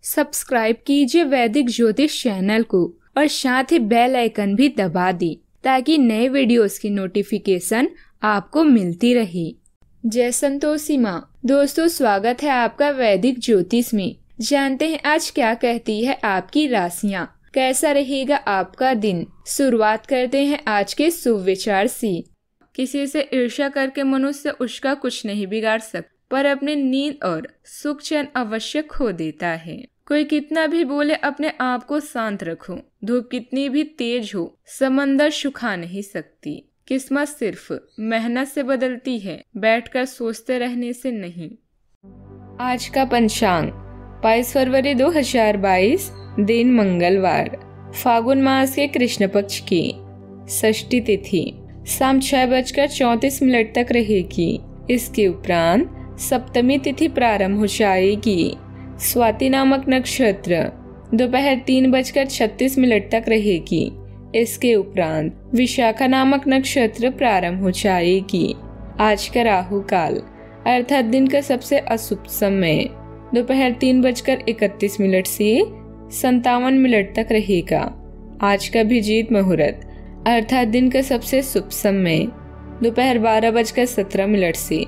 Subscribe कीजिए वैदिक ज्योतिष चैनल को और साथ ही बेल आइकन भी दबा दें ताकि नए वीडियोस की नोटिफिकेशन आपको मिलती रहे। जय संतोषी माँ। दोस्तों, स्वागत है आपका वैदिक ज्योतिष में। जानते हैं आज क्या कहती है आपकी राशियाँ, कैसा रहेगा आपका दिन। शुरुआत करते हैं आज के शुभ विचार से। किसी से ईर्ष्या करके मनुष्य उसका कुछ नहीं बिगाड़ सकता, पर अपनी नींद और सुख चैन अवश्य खो देता है। कोई कितना भी बोले, अपने आप को शांत रखो। धूप कितनी भी तेज हो, समंदर सुखा नहीं सकती। किस्मत सिर्फ मेहनत से बदलती है, बैठकर सोचते रहने से नहीं। आज का पंचांग 22 फरवरी 2022, दिन मंगलवार, फागुन मास के कृष्ण पक्ष की षष्ठी तिथि शाम 6:34 तक रहेगी। इसके उपरांत सप्तमी तिथि प्रारंभ हो जाएगी। स्वाति नामक नक्षत्र दोपहर 3:36 तक रहेगी। इसके उपरांत विशाखा नामक नक्षत्र प्रारंभ हो जाएगी। आज का राहु काल अर्थात दिन का सबसे अशुभ समय दोपहर 3:31 से 57 तक रहेगा। आज का अभिजीत मुहूर्त अर्थात दिन का सबसे शुभ समय दोपहर 12:17 से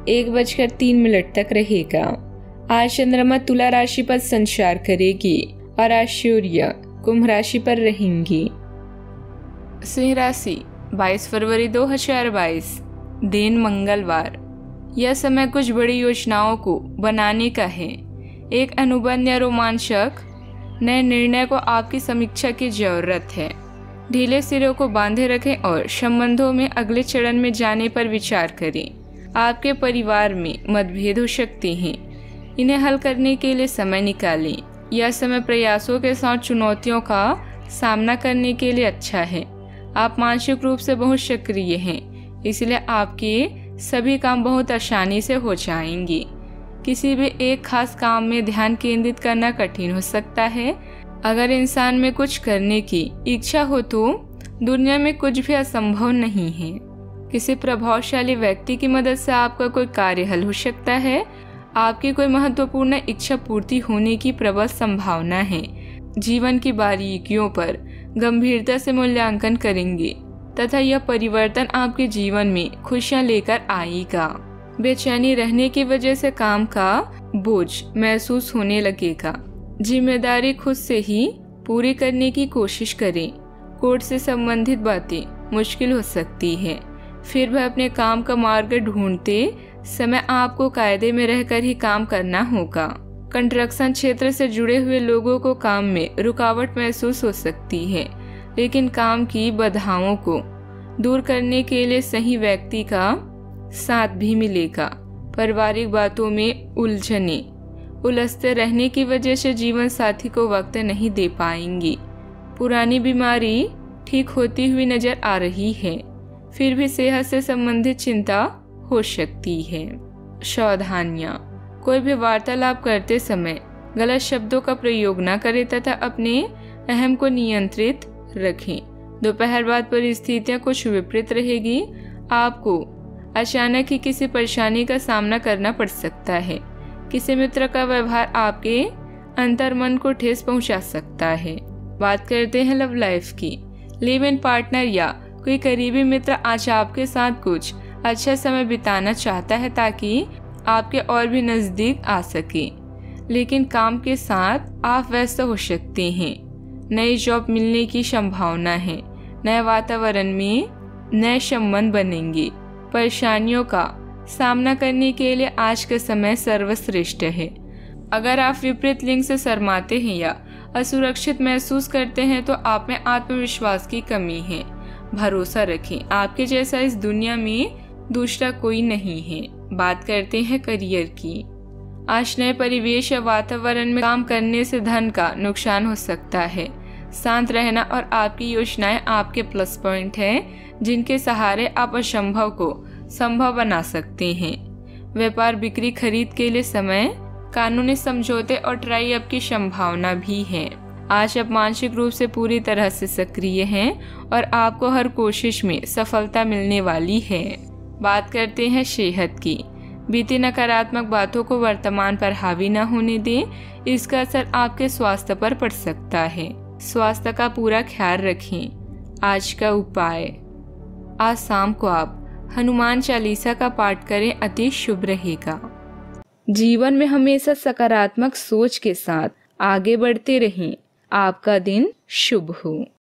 1:03 तक रहेगा। आज चंद्रमा तुला राशि पर संचार करेगी और आज सूर्य कुंभ राशि पर रहेंगी। सिंह राशि 22 फरवरी 2022, दिन मंगलवार। यह समय कुछ बड़ी योजनाओं को बनाने का है। एक अनुबंध या रोमांचक नए निर्णय को आपकी समीक्षा की जरूरत है। ढीले सिरों को बांधे रखें और संबंधों में अगले चरण में जाने पर विचार करें। आपके परिवार में मतभेद हो सकते हैं, इन्हें हल करने के लिए समय निकालें। यह समय प्रयासों के साथ चुनौतियों का सामना करने के लिए अच्छा है। आप मानसिक रूप से बहुत सक्रिय हैं, इसलिए आपके सभी काम बहुत आसानी से हो जाएंगे। किसी भी एक खास काम में ध्यान केंद्रित करना कठिन हो सकता है। अगर इंसान में कुछ करने की इच्छा हो तो दुनिया में कुछ भी असंभव नहीं है। किसी प्रभावशाली व्यक्ति की मदद से आपका कोई कार्य हल हो सकता है। आपकी कोई महत्वपूर्ण इच्छा पूर्ति होने की प्रबल संभावना है। जीवन की बारीकियों पर गंभीरता से मूल्यांकन करेंगे तथा यह परिवर्तन आपके जीवन में खुशियां लेकर आएगा। बेचैनी रहने की वजह से काम का बोझ महसूस होने लगेगा। जिम्मेदारी खुद से ही पूरी करने की कोशिश करें। कोर्ट से संबंधित बातें मुश्किल हो सकती है, फिर भी अपने काम का मार्ग ढूंढते समय आपको कायदे में रहकर ही काम करना होगा। कंस्ट्रक्शन क्षेत्र से जुड़े हुए लोगों को काम में रुकावट महसूस हो सकती है, लेकिन काम की बाधाओं को दूर करने के लिए सही व्यक्ति का साथ भी मिलेगा। पारिवारिक बातों में उलझते रहने की वजह से जीवन साथी को वक्त नहीं दे पाएंगी। पुरानी बीमारी ठीक होती हुई नजर आ रही है, फिर भी सेहत से संबंधित चिंता हो सकती है। सावधानियां, कोई भी वार्तालाप करते समय गलत शब्दों का प्रयोग न करें तथा अपने अहम को नियंत्रित रखें। दोपहर बाद परिस्थितियां कुछ विपरीत रहेगी। आपको अचानक ही किसी परेशानी का सामना करना पड़ सकता है। किसी मित्र का व्यवहार आपके अंतर्मन को ठेस पहुंचा सकता है। बात करते हैं लव लाइफ की। लिव इन पार्टनर या कोई करीबी मित्र आज आपके साथ कुछ अच्छा समय बिताना चाहता है ताकि आपके और भी नजदीक आ सके, लेकिन काम के साथ आप व्यस्त हो सकते हैं। नई जॉब मिलने की संभावना है। नए वातावरण में नए संबंध बनेंगे। परेशानियों का सामना करने के लिए आज का समय सर्वश्रेष्ठ है। अगर आप विपरीत लिंग से शर्माते हैं या असुरक्षित महसूस करते हैं तो आप में आत्मविश्वास की कमी है। भरोसा रखें, आपके जैसा इस दुनिया में दूसरा कोई नहीं है। बात करते हैं करियर की। आज नए परिवेश या वातावरण में काम करने से धन का नुकसान हो सकता है। शांत रहना और आपकी योजनाएं आपके प्लस पॉइंट हैं, जिनके सहारे आप असंभव को संभव बना सकते हैं। व्यापार बिक्री खरीद के लिए समय, कानूनी समझौते और ट्राई अप की संभावना भी है। आज आप मानसिक रूप से पूरी तरह से सक्रिय हैं और आपको हर कोशिश में सफलता मिलने वाली है। बात करते हैं सेहत की। बीती नकारात्मक बातों को वर्तमान पर हावी न होने दें, इसका असर आपके स्वास्थ्य पर पड़ सकता है। स्वास्थ्य का पूरा ख्याल रखें। आज का उपाय, आज शाम को आप हनुमान चालीसा का पाठ करें, अति शुभ रहेगा। जीवन में हमेशा सकारात्मक सोच के साथ आगे बढ़ते रहें। आपका दिन शुभ हो।